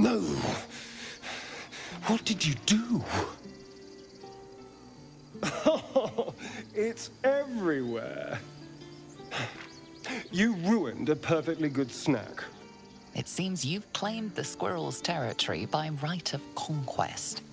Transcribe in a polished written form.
No! What did you do? Oh, it's everywhere. You ruined a perfectly good snack. It seems you've claimed the squirrel's territory by right of conquest.